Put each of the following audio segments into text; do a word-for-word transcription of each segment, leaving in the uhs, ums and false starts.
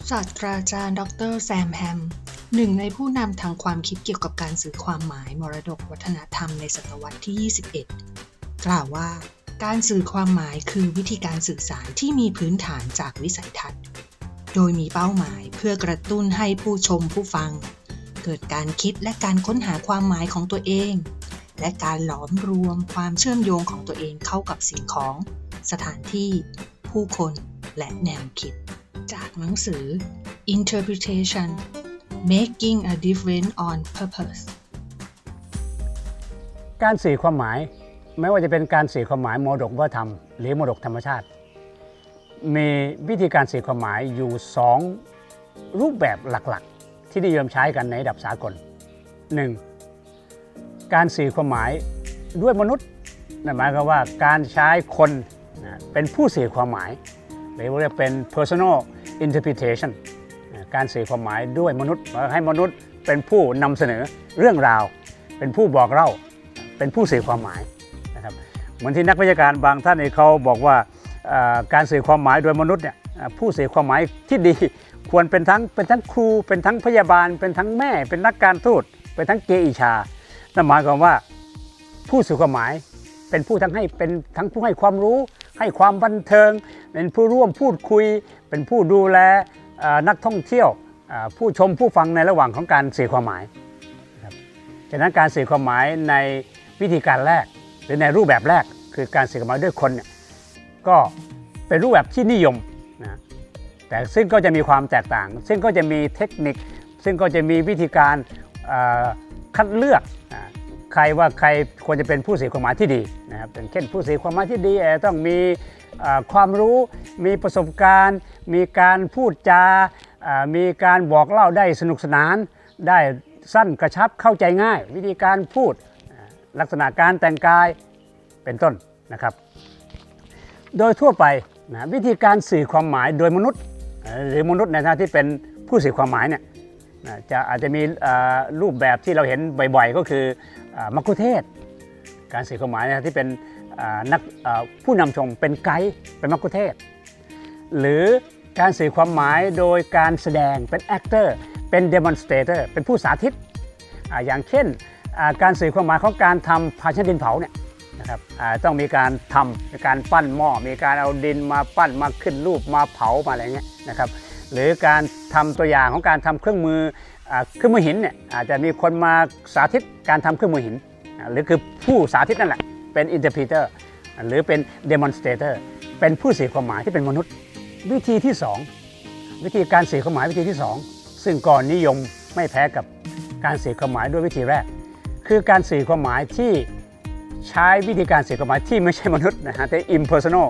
ศาสตราจารย์ดรแซมแฮมหนึ่งในผู้นำทางความคิดเกี่ยวกับการสื่อความหมายมรดกวัฒนธรรมในศตวรรษที่ ยี่สิบเอ็ด กล่าวว่าการสื่อความหมายคือวิธีการสื่อสารที่มีพื้นฐานจากวิสัยทัศน์โดยมีเป้าหมายเพื่อกระตุ้นให้ผู้ชมผู้ฟังเกิดการคิดและการค้นหาความหมายของตัวเองและการหลอมรวมความเชื่อมโยงของตัวเองเข้ากับสิ่งของสถานที่ผู้คนและแนวคิดจากหนังสือ Interpretation Making a Difference on Purpose การสื่อความหมายไม่ว่าจะเป็นการสื่อความหมายมรดกวัฒนธรรมหรือมรดกธรรมชาติมีวิธีการสื่อความหมายอยู่สองรูปแบบหลักๆที่นิยมใช้กันในระดับสากล หนึ่ง. การสื่อความหมายด้วยมนุษย์นั่นหมายความว่าการใช้คนเป็นผู้สื่อความหมายหรือเรียกเป็น personal interpretation การสื่อความหมายด้วยมนุษย์ให้มนุษย์เป็นผู้นำเสนอเรื่องราวเป็นผู้บอกเล่าเป็นผู้สื่อความหมายนะครับเหมือนที่นักวิชาการบางท่านเขาบอกว่าการสื่อความหมายโดยมนุษย์เนี่ยผู้สื่อความหมายที่ดีควรเป็นทั้งเป็นทั้งครูเป็นทั้งพยาบาลเป็นทั้งแม่เป็นนักการทูตเป็นทั้งเกอิชานั่นหมายความว่าผู้สื่อความหมายเป็นผู้ทั้งให้เป็นทั้งผู้ให้ความรู้ให้ความบันเทิงเป็นผู้ร่วมพูดคุยเป็นผู้ดูแลนักท่องเที่ยวผู้ชมผู้ฟังในระหว่างของการสื่อความหมายนะครับฉะนั้นการสื่อความหมายในวิธีการแรกหรือในรูปแบบแรกคือการสื่อความหมายด้วยคนเนี่ยก็เป็นรูปแบบที่นิยมนะแต่ซึ่งก็จะมีความแตกต่างซึ่งก็จะมีเทคนิคซึ่งก็จะมีวิธีการคัดเลือกใครว่าใครควรจะเป็นผู้สื่อความหมายที่ดีนะครับเช่นผู้สื่อความหมายที่ดีต้องมีความรู้มีประสบการณ์มีการพูดจามีการบอกเล่าได้สนุกสนานได้สั้นกระชับเข้าใจง่ายวิธีการพูดลักษณะการแต่งกายเป็นต้นนะครับโดยทั่วไปนะวิธีการสื่อความหมายโดยมนุษย์หรือมนุษย์ในฐานะที่เป็นผู้สื่อความหมายเนี่ยจะอาจจะมีรูปแบบที่เราเห็นบ่อยๆก็คือมัคคุเทศก์การสื่อความหมายนะที่เป็นนักผู้นำชมเป็นไกด์เป็นมัคคุเทศก์หรือการสื่อความหมายโดยการแสดงเป็น actor เป็น demonstrator เป็นผู้สาธิตอย่างเช่นการสื่อความหมายของการทำภาชนะดินเผาเนี่ยนะครับต้องมีการทำมีการปั้นหม้อมีการเอาดินมาปั้นมาขึ้นรูปมาเผามาอะไรเงี้ยนะครับหรือการทำตัวอย่างของการทำเครื่องมือเครื่องมือหินเนี่ยอาจจะมีคนมาสาธิตการทำเครื่องมือหินหรือคือผู้สาธิตนั่นแหละเป็น interpreter หรือเป็น demonstrator เป็นผู้สื่อความหมายที่เป็นมนุษย์วิธีที่สองวิธีการสื่อความหมายวิธีที่สองซึ่งก่อนนิยมไม่แพ้กับการสื่อความหมายด้วยวิธีแรกคือการสื่อความหมายที่ใช้วิธีการสื่อความหมายที่ไม่ใช่มนุษย์นะฮะแต่ impersonal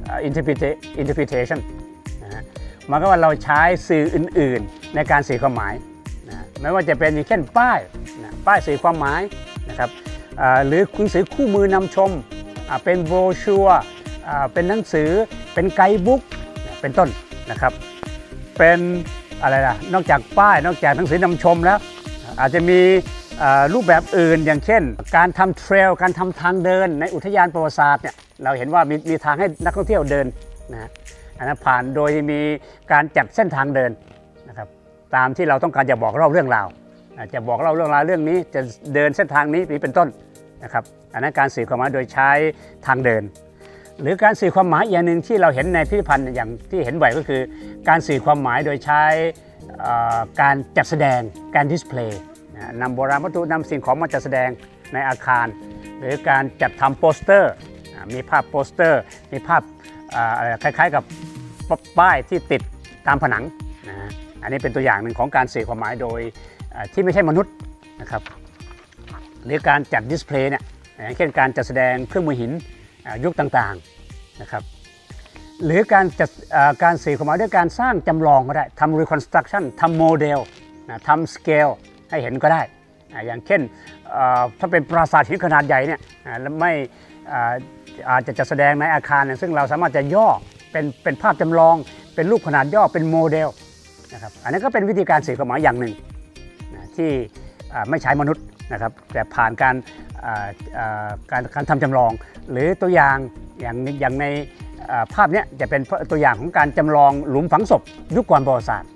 interpretation นะฮะหมายความว่าเราใช้สื่ออื่นๆในการสื่อความหมายนะไม่ว่าจะเป็นอย่างเช่นป้ายนะป้ายสื่อความหมายนะครับหรือหนังสือคู่มือนำชมเป็นโบรชัวร์เป็นหนังสือเป็นไกด์บุ๊กเป็นต้นนะครับเป็นอะไรล่ะนอกจากป้ายนอกจากหนังสือนำชมแล้วอาจจะมีรูปแบบอื่นอย่างเช่นการทำเทรลการทำทางเดินในอุทยานประวัติศาสตร์เนี่ยเราเห็นว่ามีมีทางให้นักท่องเที่ยวเดินนะอันนั้นผ่านโดยมีการจัดเส้นทางเดินนะครับตามที่เราต้องการจะบอกเล่าเรื่องราวจะบอกเล่าเรื่องราวเรื่องนี้จะเดินเส้นทางนี้เป็นต้นนะครับอันนั้นการสื่อความหมายโดยใช้ทางเดินหรือการสื่อความหมายอย่างหนึ่งที่เราเห็นในพิพิธภัณฑ์อย่างที่เห็นบ่อยก็คือการสื่อความหมายโดยใช้การจัดแสดงการดิสเพลย์นำโบราณวัตถุนำสิ่งของมาจัดแสดงในอาคารหรือการจัดทำโปสเตอร์มีภาพโปสเตอร์มีภาพคล้ายๆกับป้ายที่ติดตามผนังนะอันนี้เป็นตัวอย่างหนึ่งของการสื่อความหมายโดยที่ไม่ใช่มนุษย์นะครับหรือการจัดดิสเพลย์เนี่ยอย่างเช่นการจัดแสดงเครื่องมือหินยุคต่างๆนะครับหรือการจัดการสื่อความหมายด้วยการสร้างจำลองก็ได้ทำ reconstruction ทำโมเดลทำ scale ให้เห็นก็ได้อย่างเช่นถ้าเป็นปราสาทหินขนาดใหญ่เนี่ยแล้วไม่อาจจะจัดแสดงในอาคารซึ่งเราสามารถจะย่อเป็นเป็นภาพจำลองเป็นรูปขนาดย่อเป็นโมเดลนะครับอันนี้ก็เป็นวิธีการสื่อความหมายอย่างหนึ่งที่ไม่ใช้มนุษย์นะครับแต่ผ่านการการการทำจำลองหรือตัวอย่างอย่างอย่างในภาพนี้จะเป็นตัวอย่างของการจำลองหลุมฝังศพยุคก่อนประวัติศาสตร์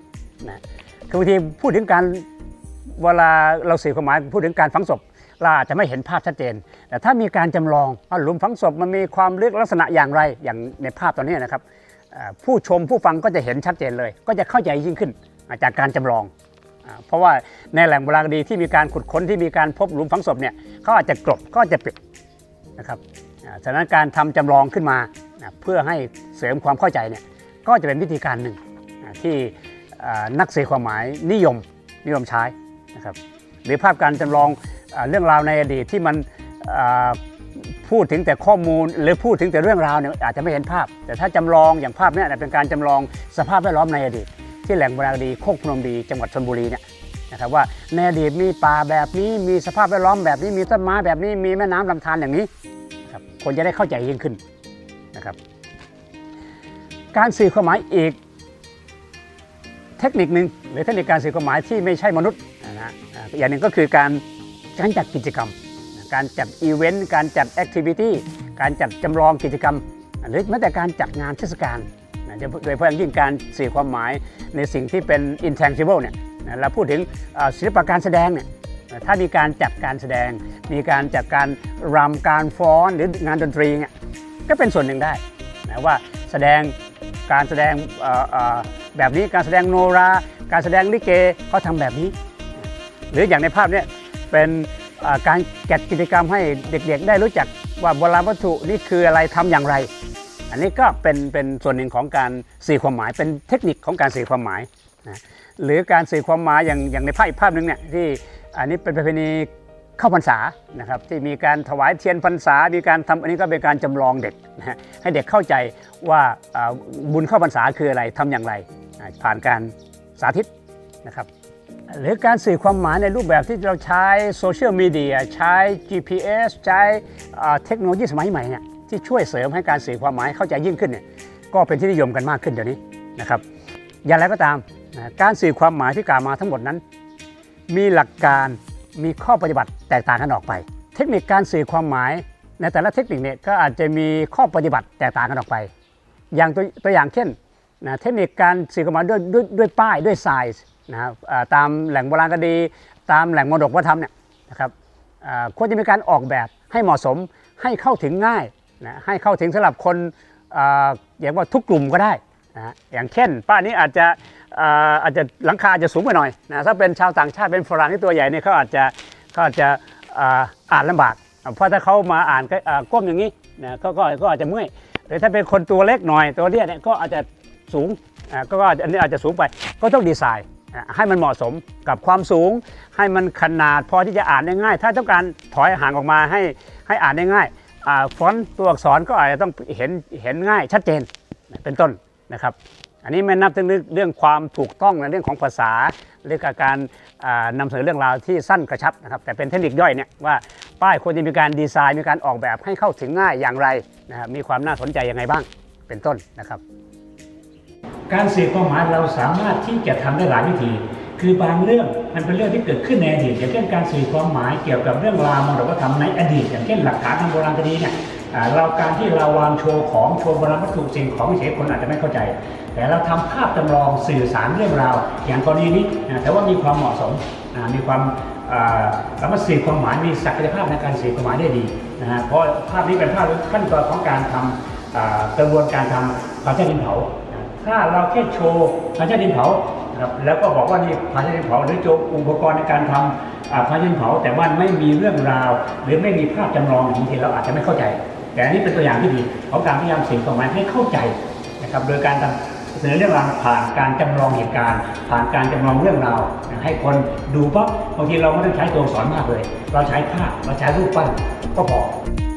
นะคือบางทีพูดถึงการเวลาเราสื่อความหมายพูดถึงการฝังศพเราอาจจะไม่เห็นภาพชัดเจนแต่ถ้ามีการจำลองว่าหลุมฝังศพมันมีความลึกลักษณะอย่างไรอย่างในภาพตอนนี้นะครับผู้ชมผู้ฟังก็จะเห็นชัดเจนเลยก็จะเข้าใจยิ่งขึ้นจากการจำลองเพราะว่าในแหล่งโบราณคดีที่มีการขุดค้นที่มีการพบหลุมฝังศพเนี่ยเขาอาจจะกลบก็จะปิดนะครับฉะนั้นการทำจำลองขึ้นมาเพื่อให้เสริมความเข้าใจเนี่ยก็จะเป็นวิธีการหนึ่งที่นักสื่อความหมายนิยมนิยมใช้นะครับหรือภาพการจำลองเรื่องราวในอดีตที่มันพูดถึงแต่ข้อมูลหรือพูดถึงแต่เรื่องราวเนี่ยอาจจะไม่เห็นภาพแต่ถ้าจำลองอย่างภาพนี้เป็นการจำลองสภาพแวดล้อมในอดีตที่แหล่งโบราณคดีโคกพนมดีจังหวัดชลบุรีเนี่ยนะครับว่าในอดีตมีป่าแบบนี้มีสภาพแวดล้อมแบบนี้มีต้นไม้แบบนี้มีแม่น้ำลำธารอย่างนี้นะครับคนจะได้เข้าใจยิ่งขึ้นนะครับการสื่อความหมายอีกเทคนิคหนึ่งหรือเทคนิคการสื่อความหมายที่ไม่ใช่มนุษย์นะอย่างหนึ่งก็คือการการจัดกิจกรรมการจัดอีเวนต์การจัดแอคทิวิตี้การจัดจำลองกิจกรรมหรือแม้แต่การจัดงานเทศกาลโดยเฉพาะอย่างยิ่งการสื่อความหมายในสิ่งที่เป็น intangible เนี่ยเราพูดถึงศิลปะการแสดงเนี่ยถ้ามีการจัดการแสดงมีการจัดการรำการฟ้อนหรืองานดนตรีเนี่ยก็เป็นส่วนหนึ่งได้นะว่าแสดงการแสดงแบบนี้การแสดงโนราการแสดงลิเกเขาทำแบบนี้หรืออย่างในภาพเนี่ยเป็นการจัดกิจกรรมให้เด็กๆได้รู้จักว่าโบราณวัตถุนี่คืออะไรทำอย่างไรอันนี้ก็เป็นเป็นส่วนหนึ่งของการสื่อความหมายเป็นเทคนิคของการสื่อความหมายนะหรือการสื่อความหมายอย่างอย่างในภาพอีกภาพหนึ่งเนี่ยที่อันนี้เป็นประเพณีเข้าพรรษานะครับที่มีการถวายเทียนพรรษามีการทำอันนี้ก็เป็นการจำลองเด็กนะให้เด็กเข้าใจว่าบุญเข้าพรรษาคืออะไรทำอย่างไรผ่านการสาธิตนะครับหรือการสื่อความหมายในรูปแบบที่เราใช้โซเชียลมีเดียใช้ จี พี เอส ใช้เทคโนโลยีสมัยใหม่เนี่ยที่ช่วยเสริมให้การสื่อความหมายเข้าใจยิ่งขึ้นเนี่ยก็เป็นที่นิยมกันมากขึ้นเดี๋ยวนี้นะครับอย่างไรก็ตามการสื่อความหมายที่กล่าวมาทั้งหมดนั้นมีหลักการมีข้อปฏิบัติแตกต่างกันออกไปเทคนิคการสื่อความหมายในแต่ละเทคนิคเนี่ยก็อาจจะมีข้อปฏิบัติแตกต่างกันออกไปอย่างตัวตัวอย่างเช่นนะเทคนิคการสื่อความหมายด้วยด้วยด้วยป้ายด้วยไซส์นะครับตามแหล่งโบราณคดีตามแหล่งมรดกวัฒนธรรมเนี่ยนะครับควรจะมีการออกแบบให้เหมาะสมให้เข้าถึงง่ายนะให้เข้าถึงสำหรับคนอย่างว่าทุกกลุ่มก็ได้นะอย่างเช่นป้ายนี้อาจจะอาจจะหลังคาอาจจะสูงไปหน่อยนะถ้าเป็นชาวต่างชาติเป็นฝรั่งที่ตัวใหญ่เนี่ยเขาอาจจะเขาอาจจะอ่านลำบากเพราะถ้าเขามาอ่านก้มอย่างนี้นะก็ก็อาจจะเมื่อยหรือถ้าเป็นคนตัวเล็กหน่อยตัวเล็กเนี่ยก็อาจจะสูงก็อันนี้อาจจะสูงไปก็ต้องดีไซน์ให้มันเหมาะสมกับความสูงให้มันขนาดพอที่จะอ่านได้ง่ายถ้าต้องการถอยห่างออกมาให้ให้อ่านได้ง่ายฟอนต์ตัวอักษรก็อาจจะต้องเห็นเห็นง่ายชัดเจนเป็นต้นนะครับอันนี้ไม่นับถึงเรื่องความถูกต้องในเรื่องของภาษาหรือการนำเสนอเรื่องราวที่สั้นกระชับนะครับแต่เป็นเทคนิคย่อยเนี่ยว่าป้ายควรจะมีการดีไซน์มีการออกแบบให้เข้าถึงง่ายอย่างไรนะครับมีความน่าสนใจยังไงบ้างเป็นต้นนะครับการสื่อความหมายเราสามารถที่จะทำได้หลายวิธีคือบางเรื่องมันเป็นเรื่องที่เกิดขึ้นในอดีตอย่างเช่นการสื่อความหมายเกี่ยวกับเรื่องราวมรดกวัฒนธรรมในอดีตอย่างเช่นหลักฐานทางโบราณคดีเนี่ยเราการที่เราวางโชว์ของโชว์โบราณวัตถุสิ่งของเฉยคนอาจจะไม่เข้าใจแต่เราทำภาพจำลองสื่อสารเรื่องราวอย่างกรณีนี้แต่ว่ามีความเหมาะสมมีความสามารถสื่อความหมายมีศักยภาพในการสื่อความหมายได้ดีนะฮะเพราะภาพนี้เป็นภาพขั้นตอนของการทำกระบวนการทำผาเช่ดินเผาถ้าเราแค่โชว์ผาเช่ดินเผาครับแล้วก็บอกว่านี่ผาเช่ดินเผาหรือโชว์อุปกรณ์ในการทำผาเช่ดินเผาแต่ว่าไม่มีเรื่องราวหรือไม่มีภาพจำลองบางทีเราอาจจะไม่เข้าใจแต่อันนี้เป็นตัวอย่างที่ดีของการพยายามสื่อความหมายให้เข้าใจนะครับโดยการเสนอเรื่องราวผ่านการจำลองเหตุการณ์ผ่านการจำลองเรื่องราวให้คนดูปั๊บบางทีเราไม่ต้องใช้ตัวอักษรมากเลยเราใช้ภาพเราใช้รูปปั้นก็พอ